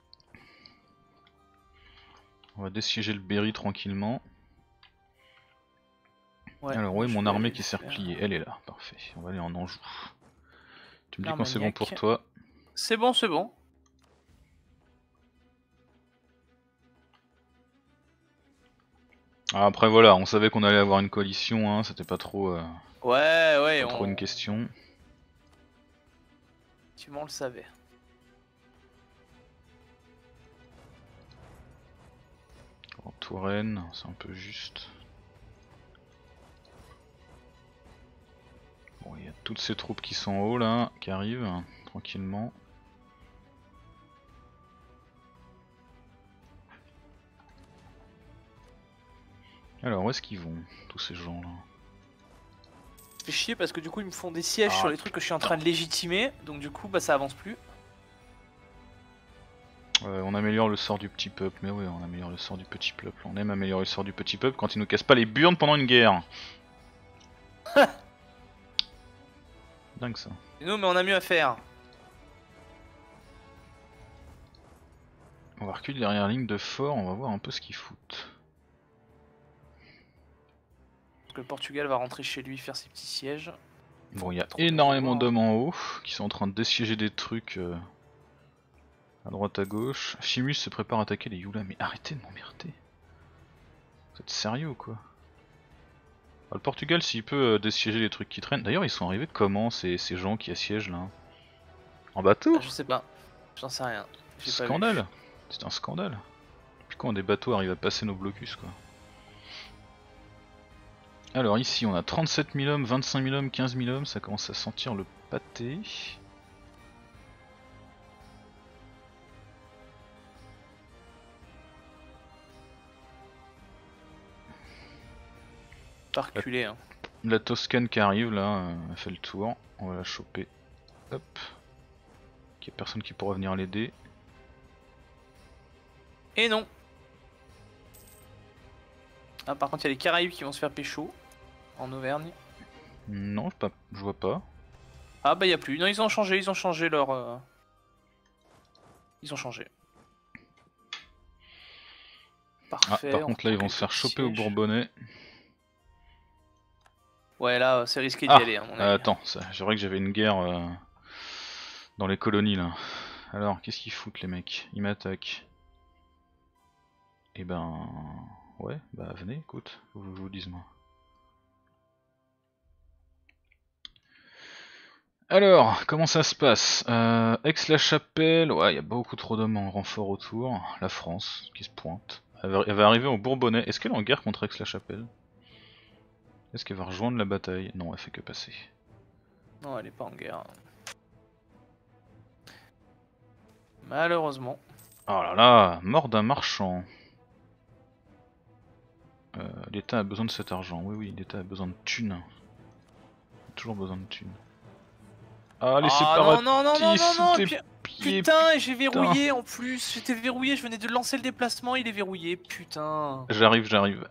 S1: On va dessiéger le Berry tranquillement.
S2: Ouais,
S1: Alors oui, mon armée qui s'est
S2: faire...
S1: repliée, elle est là, parfait. On va aller en Anjou. Tu me dis quand c'est bon
S2: Armagnac.
S1: pour toi?
S2: C'est bon, c'est bon.
S1: Après voilà, on savait qu'on allait avoir une coalition, hein, c'était pas trop, euh,
S2: ouais, ouais,
S1: pas
S2: on...
S1: trop une question.
S2: Tu m'en le savais.
S1: En Touraine, c'est un peu juste. Bon, il y a toutes ces troupes qui sont en haut là, qui arrivent tranquillement. Alors où est-ce qu'ils vont, tous ces gens là?
S2: Ça fait chier parce que du coup ils me font des sièges
S1: ah,
S2: sur les trucs que je suis en train de légitimer, donc du coup bah ça avance plus.
S1: Ouais, on améliore le sort du petit peuple, mais oui, on améliore le sort du petit peuple. On aime améliorer le sort du petit peuple quand il nous casse pas les burnes pendant une guerre. Dingue ça.
S2: Et nous mais on a mieux à faire.
S1: On va reculer derrière la ligne de fort, on va voir un peu ce qu'ils foutent.
S2: Parce que le Portugal va rentrer chez lui faire ses petits sièges.
S1: Bon, il y a énormément d'hommes en haut qui sont en train de dessiéger des trucs euh, à droite à gauche. Chimus se prépare à attaquer les Yula, mais arrêtez de m'emmerder. Vous êtes sérieux ou quoi? Alors, le Portugal, s'il peut euh, dessiéger les trucs qui traînent. D'ailleurs, ils sont arrivés comment ces, ces gens qui assiègent là? En bateau?
S2: Ah, je sais pas, j'en sais rien.
S1: Scandale! C'est un scandale. Depuis quand des bateaux arrivent à passer nos blocus quoi? Alors ici on a trente-sept mille hommes, vingt-cinq mille hommes, quinze mille hommes, ça commence à sentir le pâté.
S2: Pas reculer hein.
S1: La Toscane qui arrive là, euh, elle fait le tour, on va la choper. Hop. Il n'y a personne qui pourra venir l'aider.
S2: Et non. Ah par contre il y a les Caraïbes qui vont se faire pécho en Auvergne.
S1: Non, je, pas, je vois pas.
S2: Ah bah y a plus, non ils ont changé, ils ont changé leur... Euh... Ils ont changé. Parfait.
S1: Ah, par contre là ils vont se faire choper au Bourbonnais.
S2: Ouais là c'est risqué d'y
S1: ah,
S2: aller à mon avis.
S1: Euh, attends, c'est vrai que j'avais une guerre euh, dans les colonies là. Alors qu'est-ce qu'ils foutent les mecs? Ils m'attaquent. Et eh ben... Ouais, bah venez, écoute, faut que je vous dise moi. Alors, comment ça se passe? euh, Aix-la-Chapelle, ouais, il y a beaucoup trop d'hommes en renfort autour. La France qui se pointe. Elle va, elle va arriver au Bourbonnais. Est-ce qu'elle est en guerre contre Aix-la-Chapelle? Est-ce qu'elle va rejoindre la bataille? Non, elle fait que passer.
S2: Non, elle est pas en guerre. Malheureusement.
S1: Oh là là, mort d'un marchand. Euh, L'État a besoin de cet argent. Oui, oui, l'État a besoin de thunes. Toujours besoin de thunes. Ah, les
S2: ah,
S1: séparatistes
S2: non, non, non, non, non, non,
S1: pieds,
S2: putain, j'ai verrouillé en plus. J'étais verrouillé, je venais de lancer le déplacement, il est verrouillé, putain.
S1: J'arrive, j'arrive.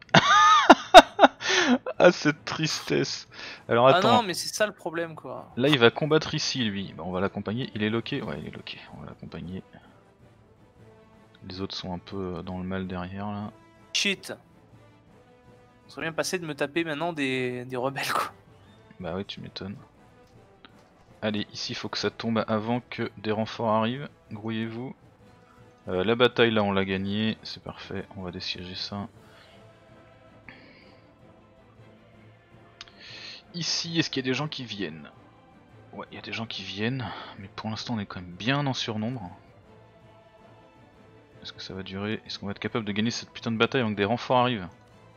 S1: Ah, cette tristesse. Alors attends.
S2: Ah non, mais c'est ça le problème quoi.
S1: Là, il va combattre ici, lui. Bah, on va l'accompagner. Il est loqué? Ouais, il est loqué. On va l'accompagner. Les autres sont un peu dans le mal derrière là.
S2: Shit. Ça serait bien passé de me taper maintenant des, des rebelles quoi.
S1: Bah oui, tu m'étonnes. Allez, ici il faut que ça tombe avant que des renforts arrivent. Grouillez-vous. Euh, la bataille là on l'a gagnée, c'est parfait, on va dessiéger ça. Ici, est-ce qu'il y a des gens qui viennent? Ouais, il y a des gens qui viennent, mais pour l'instant on est quand même bien en surnombre. Est-ce que ça va durer? Est-ce qu'on va être capable de gagner cette putain de bataille avant que des renforts arrivent?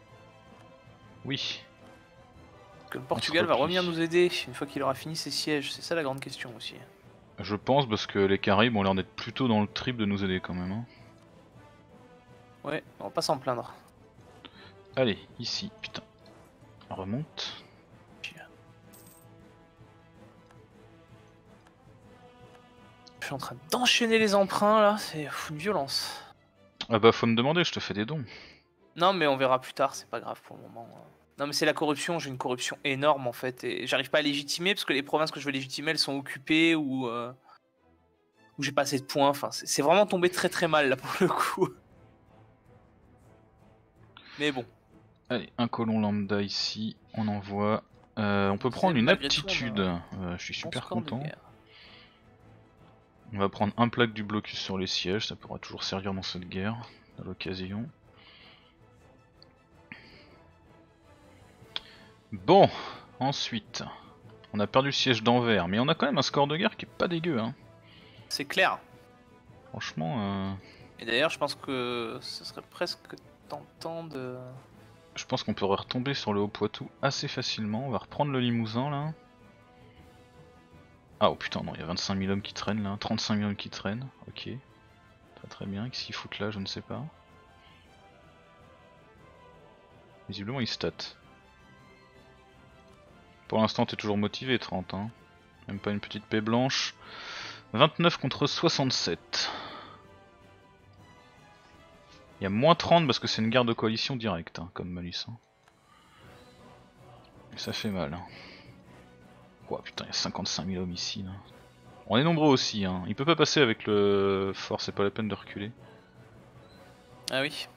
S1: Oui.
S2: Que le Portugal va revenir nous aider une fois qu'il aura fini ses sièges, c'est ça la grande question aussi.
S1: Je pense parce que les Caraïbes ont l'air d'être plutôt dans le trip de nous aider quand même. Hein.
S2: Ouais, on va pas s'en plaindre.
S1: Allez, ici, putain. On remonte.
S2: Je suis en train d'enchaîner les emprunts là, c'est une violence.
S1: Ah bah faut me demander, je te fais des dons.
S2: Non mais on verra plus tard, c'est pas grave pour le moment. Non mais c'est la corruption, j'ai une corruption énorme en fait, et j'arrive pas à légitimer parce que les provinces que je veux légitimer elles sont occupées ou euh, où j'ai pas assez de points, enfin c'est vraiment tombé très très mal là pour le coup. Mais bon.
S1: Allez, un colon lambda ici, on envoie. Euh, on peut
S2: C'est
S1: prendre une
S2: malgré tout,
S1: aptitude,
S2: on a
S1: euh, je suis
S2: un bon
S1: super
S2: score de
S1: content.
S2: guerre.
S1: On va prendre un plaque du blocus sur les sièges, ça pourra toujours servir dans cette guerre, à l'occasion. Bon, ensuite, on a perdu le siège d'Anvers, mais on a quand même un score de guerre qui est pas dégueu. Hein.
S2: C'est clair.
S1: Franchement... Euh...
S2: Et d'ailleurs je pense que ce serait presque tentant de...
S1: Je pense qu'on pourrait retomber sur le Haut-Poitou assez facilement. On va reprendre le Limousin là. Ah oh putain non, il y a vingt-cinq mille hommes qui traînent là, trente-cinq mille hommes qui traînent, ok. Très très bien, qu'est-ce qu'ils foutent là, je ne sais pas. Visiblement ils statent. Pour l'instant t'es toujours motivé trente hein. Même pas une petite paix blanche. vingt-neuf contre soixante-sept. Il y a moins trente parce que c'est une guerre de coalition directe hein, comme malus. Hein. Et ça fait mal. Hein. Oh putain, il y a cinquante-cinq mille hommes ici là. On est nombreux aussi, hein. Il peut pas passer avec le fort, c'est pas la peine de reculer.
S2: Ah oui.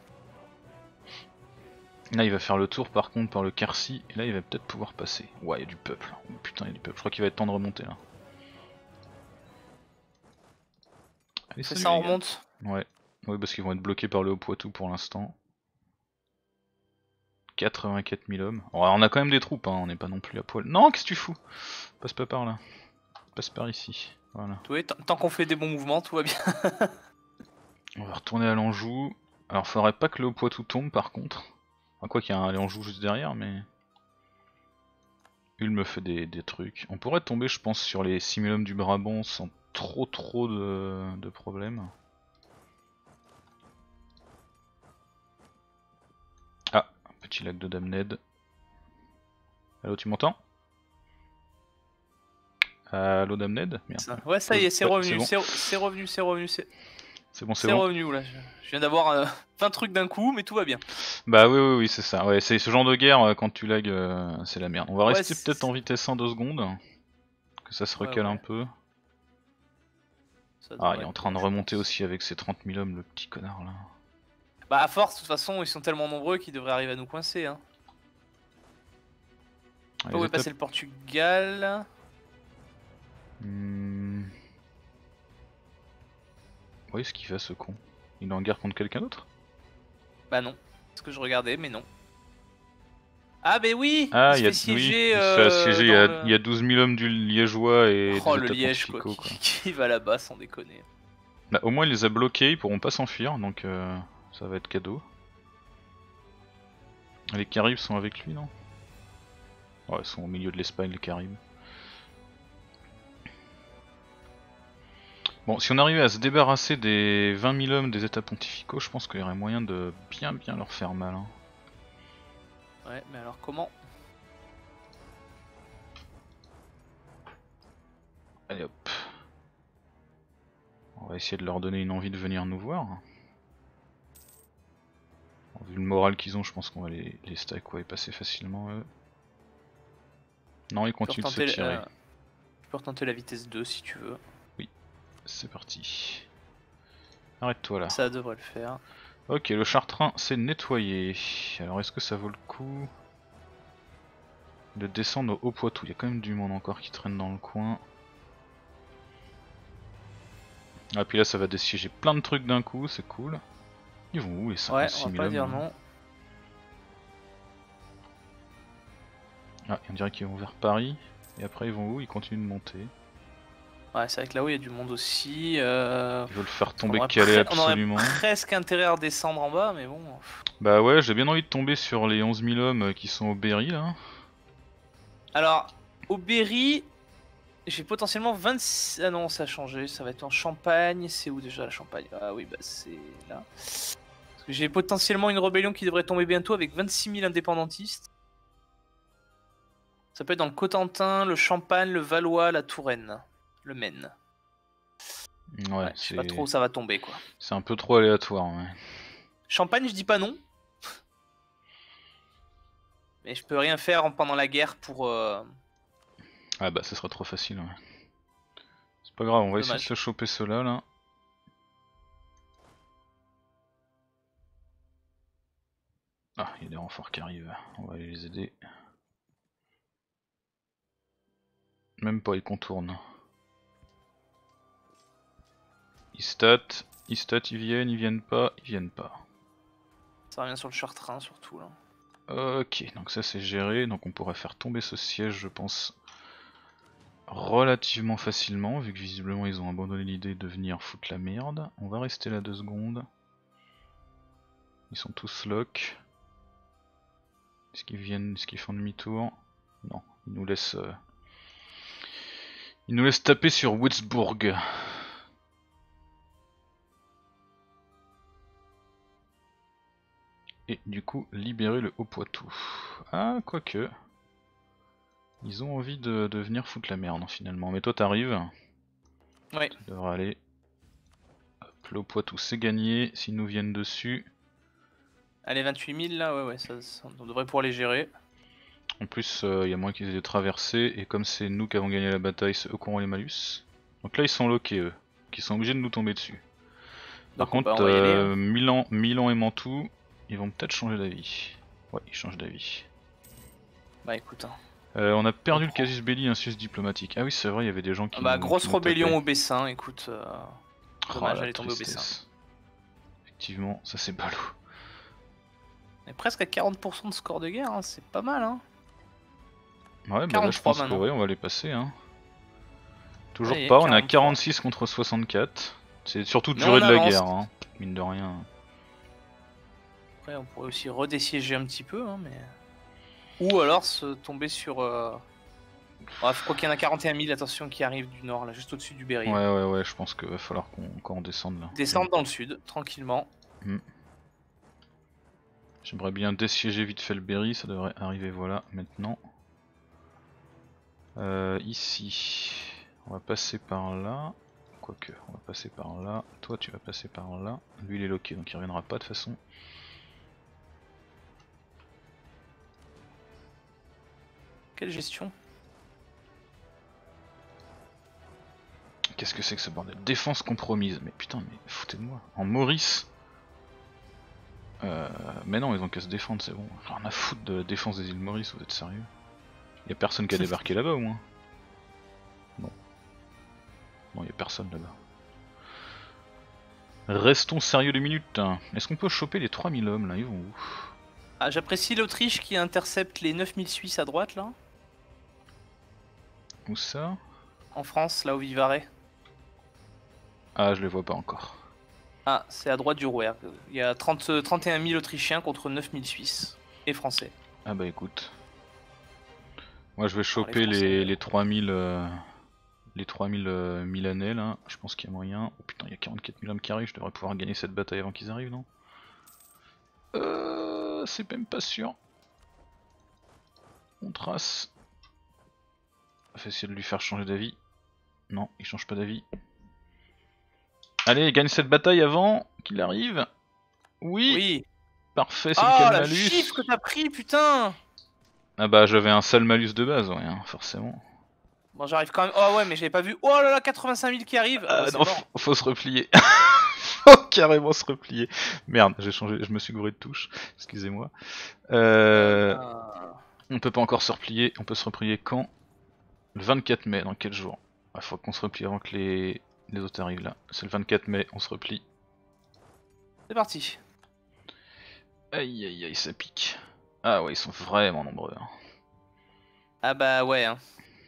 S1: Là il va faire le tour par contre par le Quercy, et là il va peut-être pouvoir passer. Ouais, il y a du peuple. Oh, putain, il y a du peuple. Je crois qu'il va être temps de remonter là. Allez,
S2: C'est
S1: salut,
S2: ça, on
S1: les gars.
S2: remonte.
S1: Ouais, ouais parce qu'ils vont être bloqués par le Haut-Poitou pour l'instant. quatre-vingt-quatre mille hommes. Oh, on a quand même des troupes, hein. On n'est pas non plus à poil. Non, qu'est-ce que tu fous? Passe pas par là. Passe par ici. Voilà.
S2: Oui, tant qu'on fait des bons mouvements, tout va bien.
S1: On va retourner à l'Anjou. Alors faudrait pas que le Haut-Poitou tombe par contre. Enfin, quoi qu'il y a un l'Anjou juste derrière, mais... Ulm me fait des, des trucs. On pourrait tomber je pense sur les six mille hommes du Brabant sans trop trop de, de problèmes. Ah, petit lac de Damned. Allo, tu m'entends? Allo Damned? Merde.
S2: Ouais, ça y est, c'est
S1: ouais,
S2: revenu,
S1: c'est bon.
S2: c'est revenu, c'est revenu, c'est...
S1: C'est bon, c'est
S2: bon.
S1: bon.
S2: revenu là, je, je viens d'avoir euh, vingt trucs d'un coup, mais tout va bien.
S1: Bah oui, oui, oui, c'est ça. Ouais, c'est ce genre de guerre, quand tu lags, euh, c'est la merde. On va
S2: Ouais,
S1: rester peut-être en vitesse un deux secondes. Que ça se
S2: ouais,
S1: recale
S2: ouais.
S1: un peu.
S2: Ça
S1: Ah, il est
S2: être
S1: en train
S2: bon,
S1: de remonter
S2: pense.
S1: aussi avec ses trente mille hommes, le petit connard là.
S2: Bah à force, de toute façon, ils sont tellement nombreux qu'ils devraient arriver à nous coincer. Hein.
S1: Ah,
S2: Où est
S1: étapes...
S2: passé le Portugal?
S1: hmm... Oui, ce qu'il fait ce con. Il est en guerre contre quelqu'un d'autre?
S2: Bah non, ce que je regardais, mais non. Ah bah oui,
S1: Ah,
S2: il se
S1: il y a,
S2: fait siéger,
S1: oui, il se fait
S2: euh,
S1: assiéger, il y, a,
S2: le...
S1: il y a douze mille hommes du Liégeois et
S2: Oh
S1: des
S2: le
S1: états
S2: Liège quoi,
S1: pontificaux,
S2: qui,
S1: quoi.
S2: qui va là-bas sans déconner.
S1: Bah, au moins il les a bloqués, ils pourront pas s'enfuir, donc euh, ça va être cadeau. Les Caribes sont avec lui, non? Ouais, ils sont au milieu de l'Espagne, les Caribes. Bon, si on arrivait à se débarrasser des vingt mille hommes des états pontificaux, je pense qu'il y aurait moyen de bien bien leur faire mal. Hein.
S2: Ouais, mais alors comment?
S1: Allez hop. On va essayer de leur donner une envie de venir nous voir. Bon, vu le moral qu'ils ont, je pense qu'on va les, les stack ouais, passer facilement eux. Non, ils continuent de se tirer.
S2: Euh, tu peux retenter la vitesse deux si tu veux.
S1: Oui, c'est parti. Arrête-toi là.
S2: Ça devrait le faire.
S1: Ok, le Chartrain c'est nettoyé. Alors est-ce que ça vaut le coup de descendre au Haut-Poitou? Il y a quand même du monde encore qui traîne dans le coin. Ah puis là ça va dessiéger plein de trucs d'un coup, c'est cool. Ils vont où les cinquante-six mille
S2: Ouais, on va pas
S1: hommes
S2: dire
S1: là
S2: non.
S1: Ah, on dirait qu'ils vont vers Paris. Et après ils vont où? Ils continuent de monter.
S2: Ouais, c'est vrai que là-haut il y a du monde aussi. Euh...
S1: Ils veulent faire tomber
S2: on
S1: Calais
S2: absolument. On
S1: absolument.
S2: aurait presque intérêt à redescendre en bas, mais bon.
S1: Bah ouais, j'ai bien envie de tomber sur les onze mille hommes qui sont au Berry là.
S2: Alors, au Berry, j'ai potentiellement vingt-six... Ah non, ça a changé, ça va être en Champagne. C'est où déjà la Champagne? Ah oui, bah c'est là. Parce que j'ai potentiellement une rébellion qui devrait tomber bientôt avec vingt-six mille indépendantistes. Ça peut être dans le Cotentin, le Champagne, le Valois, la Touraine, le Maine.
S1: Ouais,
S2: ouais je sais pas trop où ça va tomber quoi.
S1: C'est un peu trop aléatoire, ouais.
S2: Champagne, je dis pas non. Mais je peux rien faire en- pendant la guerre pour... Euh...
S1: Ah bah ça sera trop facile, ouais. C'est pas grave, on va
S2: Dommage.
S1: essayer de se choper cela là. Ah, il y a des renforts qui arrivent, on va aller les aider. Même pas, ils contournent. Ils stat, ils stat, ils viennent, ils viennent pas, ils viennent pas.
S2: Ça revient sur le char-train surtout là.
S1: Ok, donc ça c'est géré, donc on pourrait faire tomber ce siège je pense relativement facilement, vu que visiblement ils ont abandonné l'idée de venir foutre la merde. On va rester là deux secondes. Ils sont tous lock. Est-ce qu'ils viennent, est-ce qu'ils font demi-tour? Non, ils nous laissent... Euh... Ils nous laissent taper sur Würzburg. Et du coup libérer le Haut-Poitou. Ah, quoique... Ils ont envie de, de venir foutre la merde finalement, mais toi t'arrives.
S2: Oui.
S1: Ça devrait aller. Hop, le Haut-Poitou c'est gagné, s'ils nous viennent dessus.
S2: Allez, vingt-huit mille là, ouais, ouais, ça, ça, on devrait pouvoir les gérer.
S1: En plus, il euh, y a moins qu'ils aient de traverser, et comme c'est nous qui avons gagné la bataille, c'est eux qui auront les malus. Donc là ils sont lockés eux, qui sont obligés de nous tomber dessus. Par
S2: Donc,
S1: contre,
S2: bah, on va y aller,
S1: euh,
S2: hein.
S1: Milan, Milan et Mantoue, ils vont peut-être changer d'avis. Ouais, ils changent d'avis.
S2: Bah écoute, hein.
S1: Euh, on a perdu
S2: On
S1: le
S2: prend.
S1: casus belli, un sus diplomatique. Ah oui, c'est vrai, il y avait des gens qui.
S2: Ah bah,
S1: nous,
S2: grosse
S1: qui nous
S2: rébellion
S1: tapaient.
S2: au Bessin, écoute. Euh...
S1: Oh,
S2: Dommage,
S1: la
S2: elle est tombée au Bessin.
S1: tristesse. Effectivement, ça c'est ballot.
S2: On est presque à quarante pour cent de score de guerre, hein. C'est pas mal, hein.
S1: Ouais, bah là je pense que
S2: maintenant.
S1: ouais, on va les passer. Hein. Toujours
S2: Allez,
S1: pas, on est à
S2: quarante-trois.
S1: quarante-six contre soixante-quatre. C'est surtout
S2: Mais
S1: durée
S2: on
S1: de la
S2: avance.
S1: guerre, hein. Mine de rien.
S2: Après, on pourrait aussi redessiéger un petit peu, hein, mais... Ou alors se tomber sur... Euh... Ouais, je crois qu'il y en a quarante et un mille, attention, qui arrivent du nord, là, juste au-dessus du Berry.
S1: Ouais, ouais, ouais, je pense qu'il va falloir qu'on qu'on descende là.
S2: Descendre dans le sud, tranquillement.
S1: Hmm. J'aimerais bien dessiéger vite fait le Berry, ça devrait arriver, voilà, maintenant. Euh, ici, on va passer par là. Quoique, on va passer par là. Toi, tu vas passer par là. Lui, il est loqué, donc il reviendra pas de toute façon.
S2: Quelle gestion?
S1: Qu'est-ce que c'est que ce bordel? Défense compromise. Mais putain, mais foutez de moi. En Maurice. Euh, mais non, ils ont qu'à se défendre, c'est bon. Rien à foutre de la défense des îles Maurice, vous êtes sérieux? Y'a personne qui a débarqué là-bas au moins? Non. Non, y'a personne là-bas. Restons sérieux deux minutes. Est-ce qu'on peut choper les trois mille hommes là? Ils vont où?
S2: Ah, j'apprécie l'Autriche qui intercepte les neuf mille Suisses à droite, là.
S1: Où ça?
S2: En France, là, au Vivarais.
S1: Ah, je les vois pas encore.
S2: Ah, c'est à droite du Rouergue. Il y a trente, trente et un mille Autrichiens contre neuf mille Suisses. Et Français.
S1: Ah bah écoute. Moi je vais choper
S2: les
S1: les,
S2: Français,
S1: les trois mille euh, les trois mille euh, Milanais là, je pense qu'il y a moyen. Oh putain, il y a quarante-quatre mille hommes qui arrivent, je devrais pouvoir gagner cette bataille avant qu'ils arrivent, non? Euh, c'est même pas sûr. On trace. On va essayer de lui faire changer d'avis. Non, il change pas d'avis. Allez, gagne cette bataille avant qu'il arrive. Oui,
S2: Oui.
S1: parfait, c'est
S2: Ah,
S1: lequel
S2: la
S1: malus?
S2: chiffre que t'as pris, putain!
S1: Ah bah j'avais un seul malus de base, ouais, hein, forcément.
S2: Bon, j'arrive quand même. Oh ouais, mais j'avais pas vu. Oh là là, quatre-vingt-cinq mille qui arrivent. Ah,
S1: Ah
S2: bah, c'est
S1: non,
S2: mort.
S1: faut, faut se replier. Faut carrément se replier. Merde, j'ai changé, je me suis gouré de touche. Excusez-moi. Euh,
S2: Ah.
S1: on peut pas encore se replier. On peut se replier quand? Le vingt-quatre mai. Dans quel jour? Il faut qu'on se replie avant que les, les autres arrivent là. C'est le vingt-quatre mai. On se replie.
S2: C'est parti.
S1: Aïe aïe aïe, ça pique. Ah ouais, ils sont vraiment nombreux. Hein.
S2: Ah bah ouais. Hein.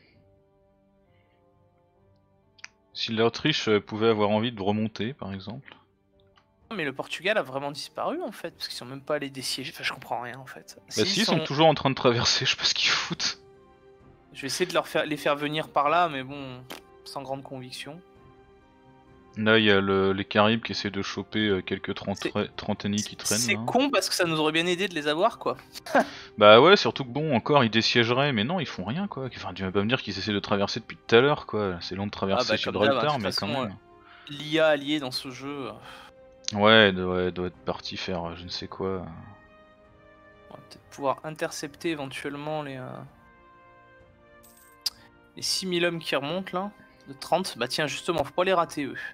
S1: Si l'Autriche pouvait avoir envie de remonter, par exemple.
S2: Mais le Portugal a vraiment disparu en fait, parce qu'ils sont même pas allés dessiéger. Enfin, je comprends rien en fait.
S1: Bah
S2: Si,
S1: si, ils sont... sont toujours en train de traverser. Je sais pas ce qu'ils foutent.
S2: Je vais essayer de leur faire, les faire venir par là, mais bon, sans grande conviction.
S1: Là, il y a le, les Caraïbes qui essaient de choper quelques trentenis qui traînent.
S2: C'est con parce que ça nous aurait bien aidé de les avoir, quoi.
S1: Bah ouais, surtout que bon, encore ils désiégeraient, mais non, ils font rien, quoi. Enfin, tu vas pas me dire qu'ils essaient de traverser depuis tout à l'heure, quoi. C'est long de traverser
S2: ah bah,
S1: Gibraltar, mais quand même.
S2: L'I A alliée dans ce jeu.
S1: Ouais, doit, doit être parti faire je ne sais quoi.
S2: On va peut-être pouvoir intercepter éventuellement les, euh, les six mille hommes qui remontent là. De trente. Bah tiens, justement, faut pas les rater eux.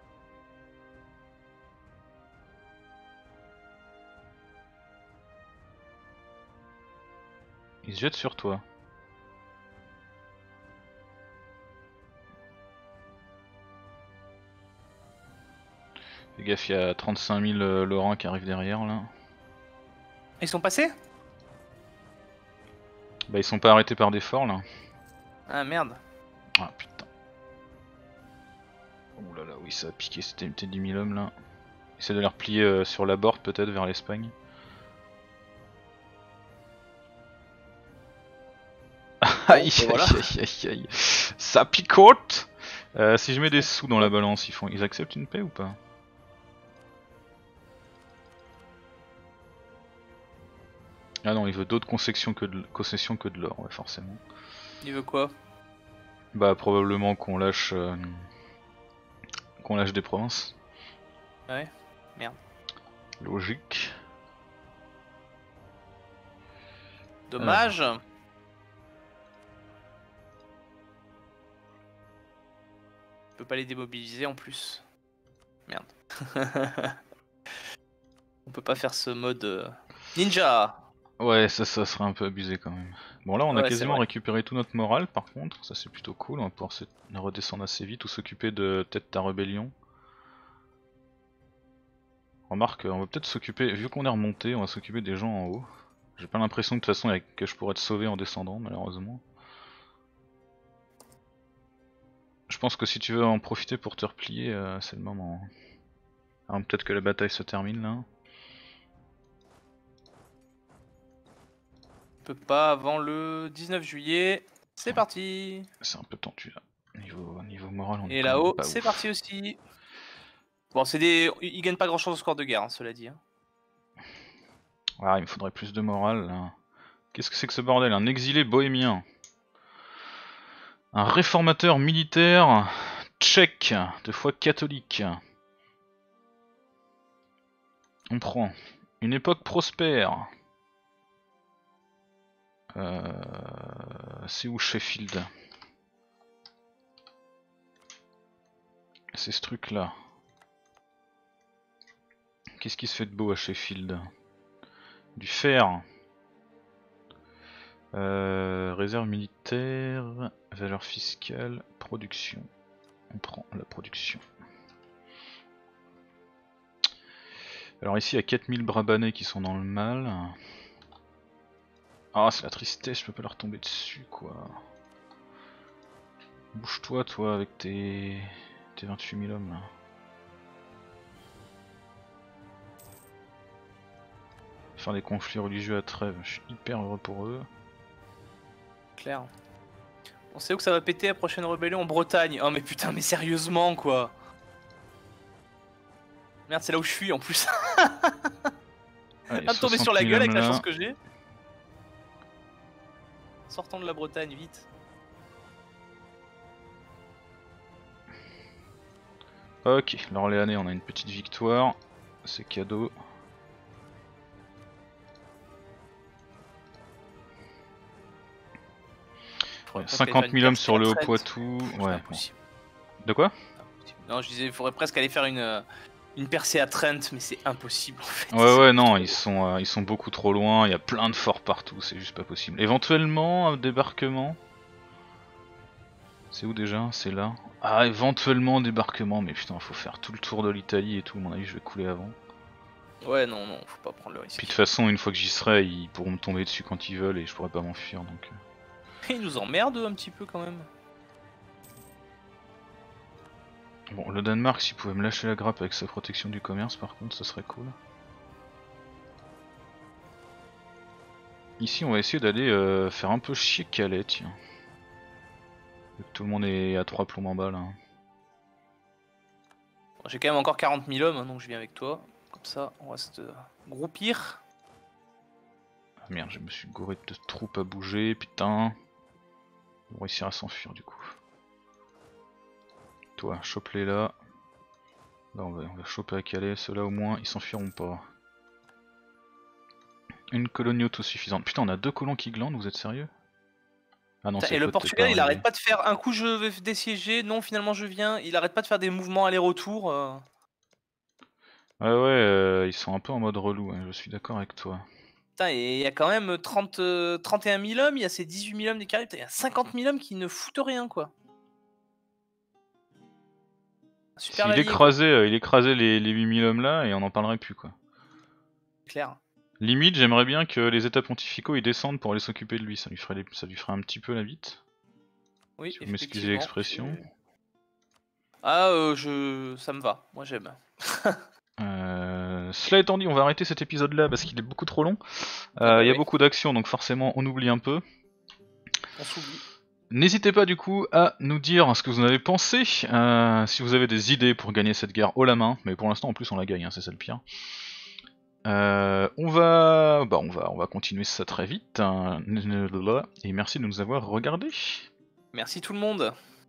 S1: Ils se jettent sur toi. Fais gaffe, il y a trente-cinq mille euh, Laurent qui arrivent derrière là.
S2: Ils sont passés?
S1: Bah ils sont pas arrêtés par des forts là.
S2: Ah merde.
S1: Ah putain. Ouh là là, oui ça a piqué, c'était peut-être dix mille hommes là. Essaie de les replier euh, sur la board peut-être vers l'Espagne. Aïe
S2: Bon, bah, voilà.
S1: aïe aïe aïe aïe. Ça picote. euh, Si je mets des sous dans la balance, ils font, ils acceptent une paix ou pas? Ah non, il veut d'autres concessions que de, concessions que de l'or, ouais, forcément.
S2: Il veut quoi?
S1: Bah probablement qu'on lâche euh, qu'on lâche des provinces.
S2: Ouais. Merde.
S1: Logique.
S2: Dommage.
S1: Alors.
S2: Je peux pas les démobiliser en plus. Merde. On peut pas faire ce mode euh, ninja.
S1: Ouais, ça, ça serait un peu abusé quand même. Bon là on a
S2: Ouais, c'est
S1: quasiment
S2: vrai.
S1: récupéré tout notre moral par contre, ça c'est plutôt cool, on va pouvoir se redescendre assez vite ou s'occuper de peut-être ta rébellion. Remarque, on va peut-être s'occuper, vu qu'on est remonté, on va s'occuper des gens en haut. J'ai pas l'impression de toute façon que je pourrais te sauver en descendant malheureusement. Je pense que si tu veux en profiter pour te replier, euh, c'est le moment. Alors peut-être que la bataille se termine là.
S2: On peut pas avant le dix-neuf juillet. C'est
S1: Ouais.
S2: parti.
S1: C'est un peu tendu là. Niveau, niveau moral, on est
S2: Et
S1: quand même
S2: là-haut,
S1: pas
S2: c'est
S1: ouf.
S2: parti aussi. Bon, c'est des. Ils gagnent pas grand chose au score de guerre, hein, cela dit. Hein.
S1: Ah, il me faudrait plus de morale là. Qu'est-ce que c'est que ce bordel? Un exilé bohémien. Un réformateur militaire tchèque, de foi catholique. On prend. Une époque prospère. Euh... C'est où Sheffield? C'est ce truc là. Qu'est-ce qui se fait de beau à Sheffield? Du fer. Euh, réserve militaire, valeur fiscale, production. On prend la production. Alors ici il y a quatre mille Brabannais qui sont dans le mal. Ah c'est la tristesse, je peux pas leur tomber dessus quoi. Bouge-toi toi avec tes, tes vingt-huit mille hommes là. Faire des conflits religieux à Trêve, je suis hyper heureux pour eux.
S2: Clair. On sait où que ça va péter la prochaine rébellion en Bretagne. Oh mais putain, mais sérieusement quoi. Merde, c'est là où je suis en plus.
S1: Allez,
S2: À me tomber sur
S1: soixante
S2: la
S1: mille
S2: gueule avec
S1: hommes
S2: la
S1: là.
S2: chance que j'ai. Sortons de la Bretagne, vite.
S1: Ok, l'Orléanais on a une petite victoire, c'est cadeau. Ouais, cinquante mille hommes sur le Haut-Poitou, ouais. Bon. De quoi?
S2: Non, je disais, il faudrait presque aller faire une, euh, une percée à Trent, mais c'est impossible en fait.
S1: Ouais ouais non, ils sont, euh, ils sont beaucoup trop loin, il y a plein de forts partout, c'est juste pas possible. Éventuellement, un débarquement. C'est où déjà? C'est là. Ah, éventuellement débarquement, mais putain, faut faire tout le tour de l'Italie et tout, à mon avis je vais couler avant.
S2: Ouais, non, non, faut pas prendre le risque.
S1: Puis de toute façon, une fois que j'y serai, ils pourront me tomber dessus quand ils veulent et je pourrai pas m'enfuir donc...
S2: Ils nous emmerdent un petit peu quand même.
S1: Bon, le Danemark, s'il pouvait me lâcher la grappe avec sa protection du commerce, par contre, ça serait cool. Ici, on va essayer d'aller euh, faire un peu chier Calais, tiens. Vu que tout le monde est à trois plombs en bas, là.
S2: Bon, j'ai quand même encore quarante mille hommes, hein, donc je viens avec toi. Comme ça, on va se groupir.
S1: Ah merde, je me suis gouré de troupes à bouger, putain. On va réussir à s'enfuir, du coup. Toi, chope-les là. Là, on va, on va choper à Calais, ceux-là au moins, ils s'enfuiront pas. Une colonie autosuffisante. Putain, on a deux colons qui glandent, vous êtes sérieux? Ah non,
S2: Putain,
S1: c'est
S2: et le
S1: Côte, t'es
S2: Portugal,
S1: pas
S2: il
S1: arrivé.
S2: arrête pas de faire un coup je vais désiéger, non finalement je viens, il arrête pas de faire des mouvements aller-retour. euh.
S1: Ouais, ouais, euh, ils sont un peu en mode relou, hein, je suis d'accord avec toi.
S2: Putain, et il y a quand même trente, euh, trente et un mille hommes, il y a ces dix-huit mille hommes des Caraïbes, il y a cinquante mille hommes qui ne foutent rien quoi. Super
S1: S'il
S2: allié quoi,
S1: écrasait, euh, il écrasait les, les huit mille hommes là et on n'en parlerait plus quoi.
S2: clair.
S1: Limite, j'aimerais bien que les états pontificaux ils descendent pour aller s'occuper de lui, ça lui ferait, les- ça lui ferait un petit peu la bite.
S2: Oui,
S1: Si vous m'excusez
S2: effectivement.
S1: l'expression.
S2: c'est- Ah, euh, je... ça me va, moi j'aime.
S1: Euh, cela étant dit, on va arrêter cet épisode là parce qu'il est beaucoup trop long. Il
S2: Ah bah
S1: y a
S2: oui,
S1: beaucoup d'actions donc forcément on oublie un peu.
S2: on s'oublie.
S1: N'hésitez pas du coup à nous dire ce que vous en avez pensé, euh, si vous avez des idées pour gagner cette guerre haut la main, mais pour l'instant en plus on la gagne, hein, c'est ça le pire. Euh, on va, bah on va, on va continuer ça très vite, hein, et merci de nous avoir regardés.
S2: Merci tout le monde.